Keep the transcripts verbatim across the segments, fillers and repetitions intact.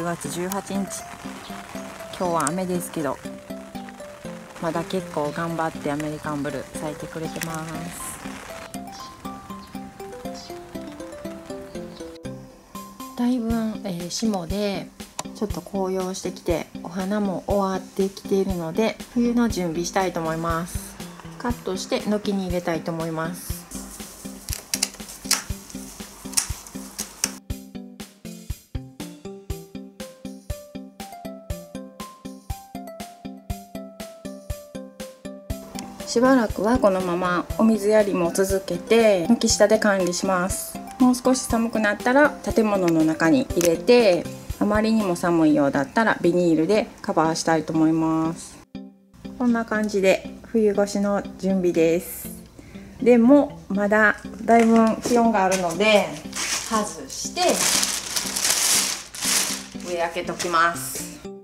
がつじゅうはちにち、今日は雨ですけどまだ結構頑張ってアメリカンブルー咲いてくれてます。だいぶ、えー、霜でちょっと紅葉してきてお花も終わってきているので冬の準備したいと思います。カットして軒に入れたいと思います。しばらくはこのままお水やりも続けて軒下で管理します。もう少し寒くなったら建物の中に入れて、あまりにも寒いようだったらビニールでカバーしたいと思います。こんな感じで冬越しの準備です。でもまだだいぶ気温があるので外して上開けときます。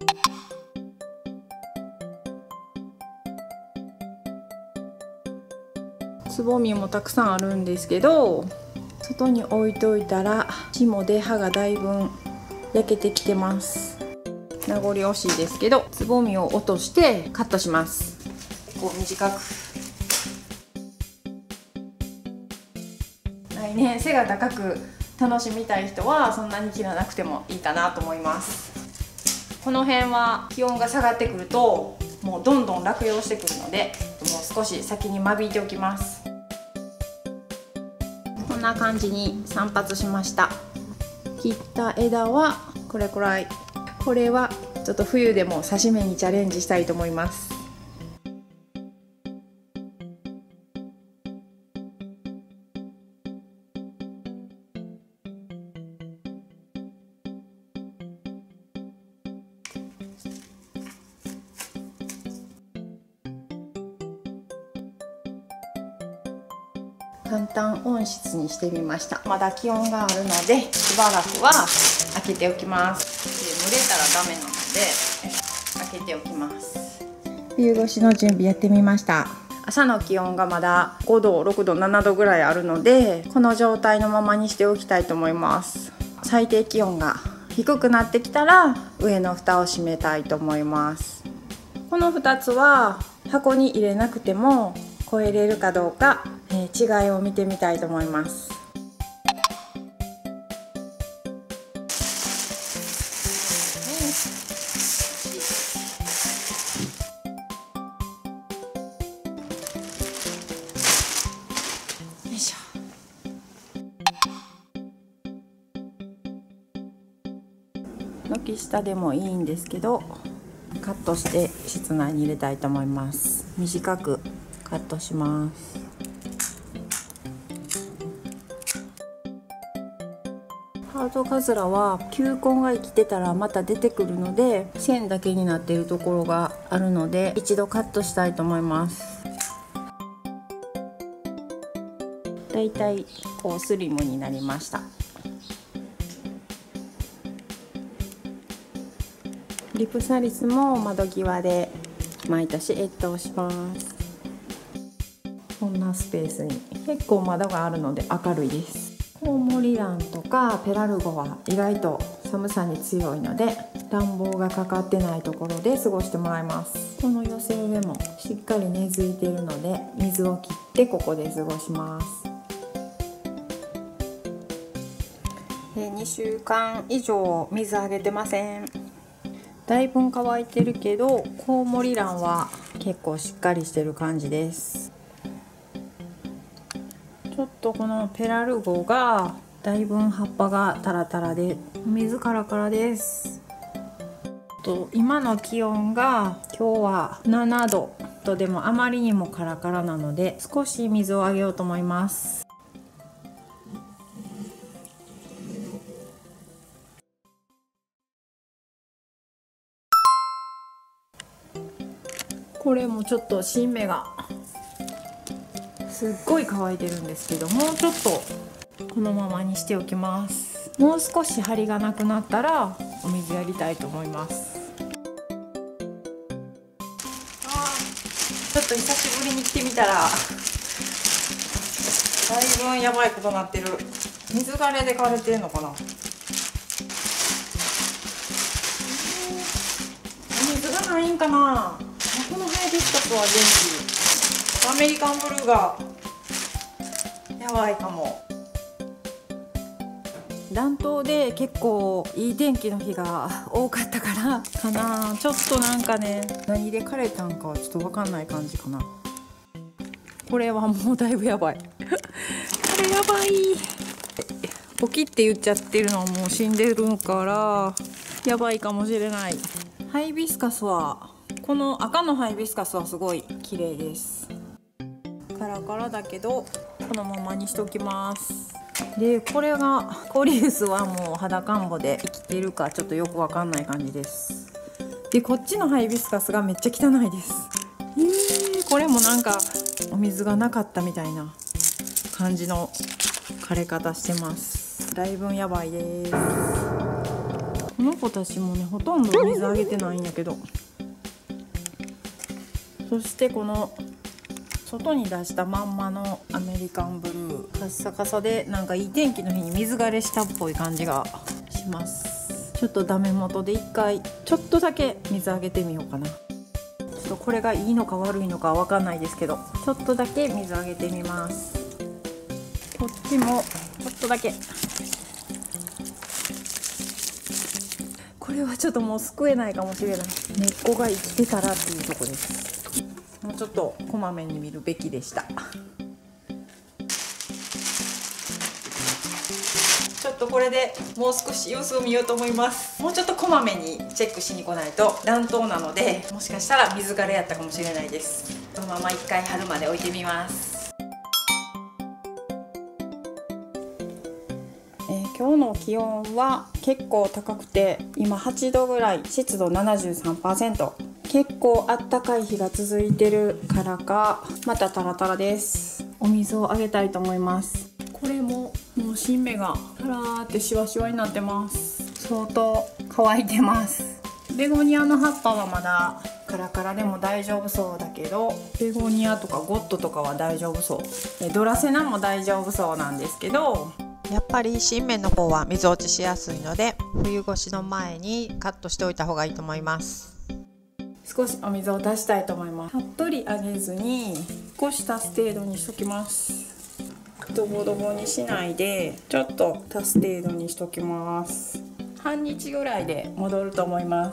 つぼみもたくさんあるんですけど、外に置いといたら霜で葉がだいぶ焼けてきてます。名残惜しいですけど、つぼみを落としてカットします。こう短く。来年背が高く楽しみたい人はそんなに切らなくてもいいかなと思います。この辺は気温が下がってくるともうどんどん落葉してくるので、もう少し先に間引いておきます。こんな感じに散髪しました。切った枝はこれくらい。これはちょっと冬でも刺し目にチャレンジしたいと思います。簡単温室にしてみました。まだ気温があるのでしばらくは開けておきます。で、蒸れたらダメなので開けておきます。冬越しの準備やってみました。朝の気温がまだごど、ろくど、ななどぐらいあるので、この状態のままにしておきたいと思います。最低気温が低くなってきたら上の蓋を閉めたいと思います。このふたつは箱に入れなくても超えれるかどうか、えー、違いを見てみたいと思います。よいしょ。軒下でもいいんですけど、カットして室内に入れたいと思います。短くカットします。ハートカズラは球根が生きてたらまた出てくるので、線だけになっているところがあるので一度カットしたいと思います。だいたいこうスリムになりました。リプサリスも窓際で毎年越冬します。こんなスペースに結構窓があるので明るいです。コウモリランとかペラルゴは意外と寒さに強いので、暖房がかかってないところで過ごしてもらいます。この寄せ植えもしっかり根付いているので、水を切ってここで過ごします。にしゅうかん以上水あげてません。だいぶ乾いてるけど、コウモリランは結構しっかりしてる感じです。ちょっとこのペラルゴがだいぶ葉っぱがタラタラで水カラカラです。と今の気温が今日はななどと、でもあまりにもカラカラなので少し水をあげようと思います。これもちょっと新芽がすっごい乾いてるんですけど、もうちょっとこのままにしておきます。もう少し張りがなくなったらお水やりたいと思います。あ、ちょっと久しぶりに来てみたらだいぶやばいことになってる。水枯れで枯れてるのかな。 がいいんかな。このハイビスカスは元気。アメリカンブルーがやばいかも。暖冬で結構いい天気の日が多かったからかな。ちょっとなんかね、何で枯れたんかはちょっと分かんない感じかな。これはもうだいぶやばいこれやばい。ポキって言っちゃってるのはもう死んでるからやばいかもしれない。ハイビスカスはこの赤のハイビスカスはすごい綺麗です。カラカラだけどこのままにしておきます。でこれがコリウスはもう肌感母で生きてるかちょっとよくわかんない感じです。でこっちのハイビスカスがめっちゃ汚いです。えー、これもなんかお水がなかったみたいな感じの枯れ方してます。だいぶやばいです。この子たちもねほとんど水あげてないんやけど、そしてこの外に出したまんまのアメリカンブルーカッサカサでなんかいい天気の日に水枯れしたっぽい感じがします。ちょっとダメ元で一回ちょっとだけ水あげてみようかな。ちょっとこれがいいのか悪いのかわかんないですけどちょっとだけ水あげてみます。こっちもちょっとだけ。これはちょっともう救えないかもしれない。根っこが生きてたらっていうとこです。もうちょっとこまめに見るべきでした。ちょっとこれでもう少し様子を見ようと思います。もうちょっとこまめにチェックしに来ないと暖冬なのでもしかしたら水枯れやったかもしれないです。このまま一回春まで置いてみます。えー、今日の気温は結構高くて今はちどぐらい、湿度 ななじゅうさんパーセント、結構あったかい日が続いてるからかまたタラタラです。お水をあげたいと思います。これももう新芽がタラーってシワシワになってます。相当乾いてます。ベゴニアの葉っぱはまだカラカラでも大丈夫そうだけど、ベゴニアとかゴッドとかは大丈夫そう。ドラセナも大丈夫そうなんですけど、 やっぱり新芽の方は水落ちしやすいので冬越しの前にカットしておいた方がいいと思います。 少しお水を出したいと思います。たっぷりあげずに少し足す程度にしときます。ドボドボにしないでちょっと足す程度にしときます。半日ぐらいで戻ると思います。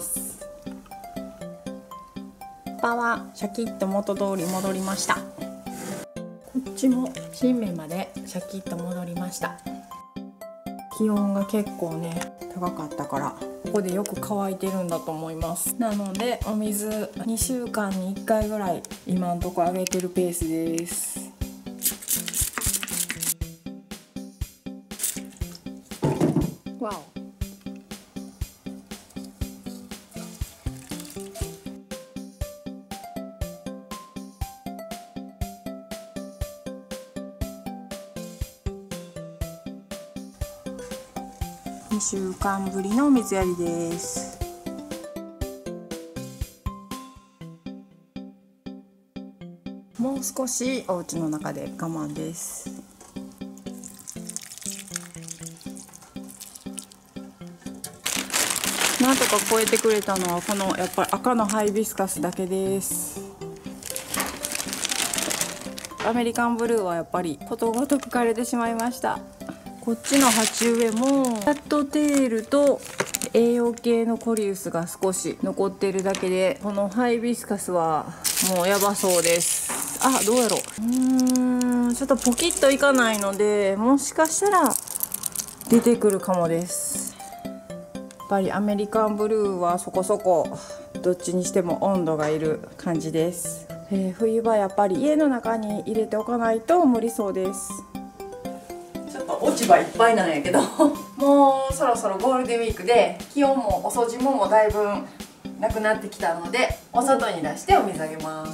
葉はシャキッと元通り戻りました。こっちも新芽までシャキッと戻りました。気温が結構ね高かったからここでよく乾いてるんだと思います。なのでお水にしゅうかんにいっかいぐらい今んとこあげてるペースです。わお。にしゅうかんぶりの水やりです。もう少しお家の中で我慢です。なんとか超えてくれたのはこのやっぱり赤のハイビスカスだけです。アメリカンブルーはやっぱりことごとく枯れてしまいました。こっちの鉢植えもキャットテールと栄養系のコリウスが少し残ってるだけで、このハイビスカスはもうやばそうです。あ、どうやろう。うーん、ちょっとポキッといかないので、もしかしたら出てくるかもです。やっぱりアメリカンブルーはそこそこどっちにしても温度がいる感じです。えー、冬場やっぱり家の中に入れておかないと無理そうです。落ち葉いっぱいなんやけどもうそろそろゴールデンウィークで気温もお掃除ももだいぶなくなってきたのでお外に出してお水あげます。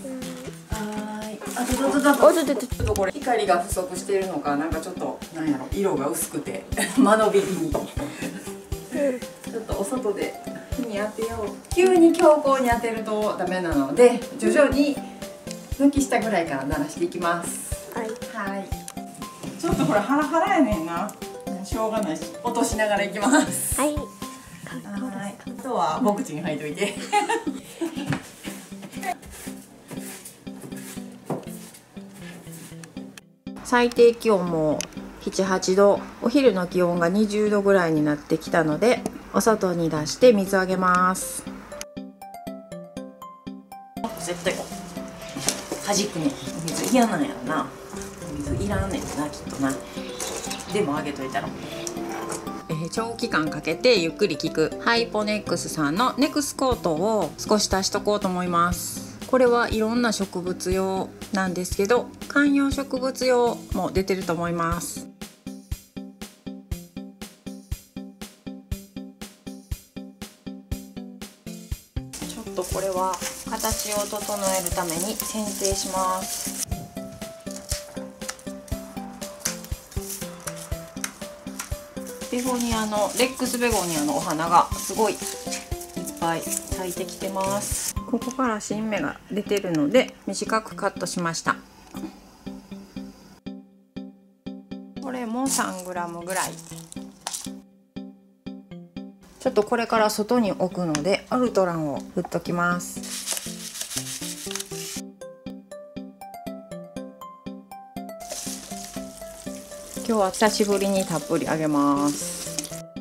はーい。あとととととちょっとこれ光が不足しているのかなんかちょっとなんやろ色が薄くて間延び気味ちょっとお外で日に当てよう。急に強光に当てるとダメなので徐々に抜き下ぐらいから鳴らしていきます。はい、はい。ちょっとこれハラハラやねんな。しょうがないし落としながらいきます。はい。はい。あとはボクチに入っといて。 最低気温もななはちど、お昼の気温がにじゅうどぐらいになってきたので、お外に出して水あげます。絶対はじくね。お水嫌なんやろな。お水いらんねんな、きっとな。でもあげといたら、えー、長期間かけてゆっくり効くハイポネックスさんのネクスコートを少し足しとこうと思います。これはいろんな植物用なんですけど、観葉植物用も出てると思います。ちょっとこれは形を整えるために剪定します。ベゴニアのレックスベゴニアのお花がすごいいっぱい咲いてきてます。ここから新芽が出てるので短くカットしました。これも さんグラム ぐらい。ちょっとこれから外に置くのでアルトランを振っときます。今日は久しぶりにたっぷりあげます。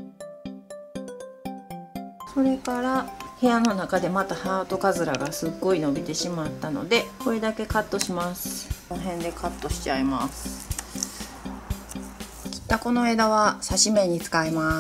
それから部屋の中でまたハートカズラがすっごい伸びてしまったので、これだけカットします。この辺でカットしちゃいます。切ったこの枝は刺し目に使います。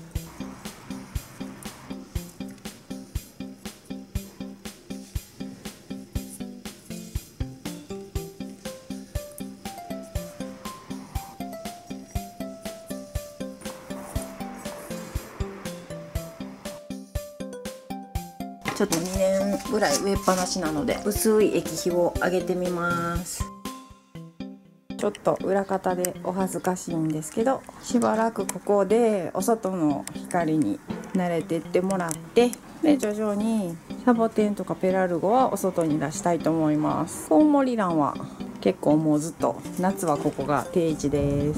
ちょっとにねんぐらい植えっぱなしなので薄い液肥をあげてみます。ちょっと裏方でお恥ずかしいんですけど、しばらくここでお外の光に慣れてってもらって、で徐々にサボテンとかペラルゴはお外に出したいと思います。コウモリランは結構もうずっと夏はここが定位置です。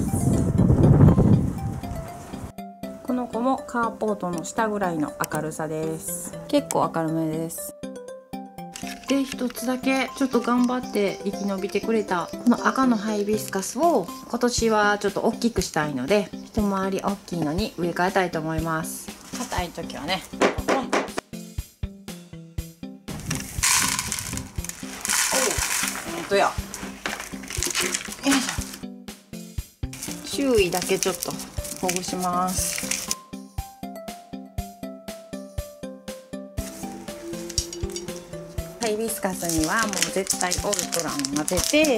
この子もカーポートの下ぐらいの明るさです。結構明るめです。で一つだけちょっと頑張って生き延びてくれたこの赤のハイビスカスを今年はちょっと大きくしたいので、一回り大きいのに植え替えたいと思います。硬い時はね、ポンと。おう、ほんとや。よいしょ。周囲だけちょっとほぐします。ハイビスカスにはもう絶対オルトランを混ぜて、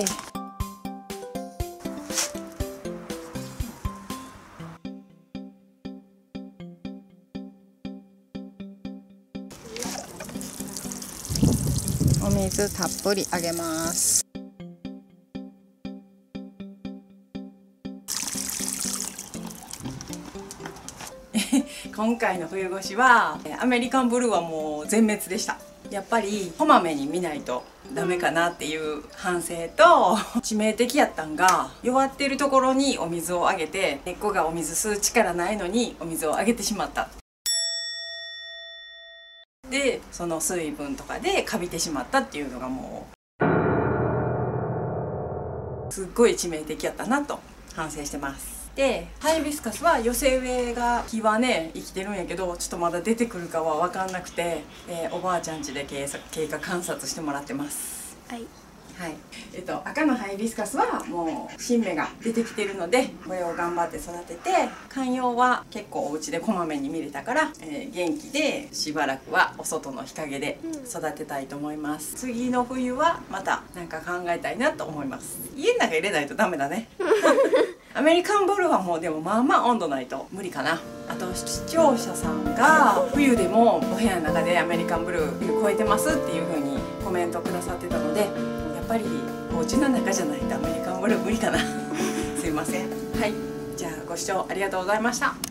お水たっぷりあげます。今回の冬越しはアメリカンブルーはもう全滅でした。やっぱりこまめに見ないとダメかなっていう反省と、致命的やったんが弱ってるところにお水をあげて、根っこがお水吸う力ないのにお水をあげてしまった。でその水分とかでカビてしまったっていうのがもうすっごい致命的やったなと反省してます。でハイビスカスは寄せ植えが木はね生きてるんやけど、ちょっとまだ出てくるかは分かんなくて、えー、おばあちゃん家で経過観察してもらってます。はいはい、えっと赤のハイビスカスはもう新芽が出てきてるので、これを頑張って育てて、観葉は結構お家でこまめに見れたから、えー、元気でしばらくはお外の日陰で育てたいと思います。うん、次の冬はまた何か考えたいなと思います。家の中入れないとダメだね。アメリカンブルーはもうでもまあまあ温度ないと無理かな。あと視聴者さんが冬でもお部屋の中でアメリカンブルー超えてますっていう風にコメントくださってたので、やっぱりお家の中じゃないとアメリカンブルー無理かな。すいません。はい、じゃあご視聴ありがとうございました。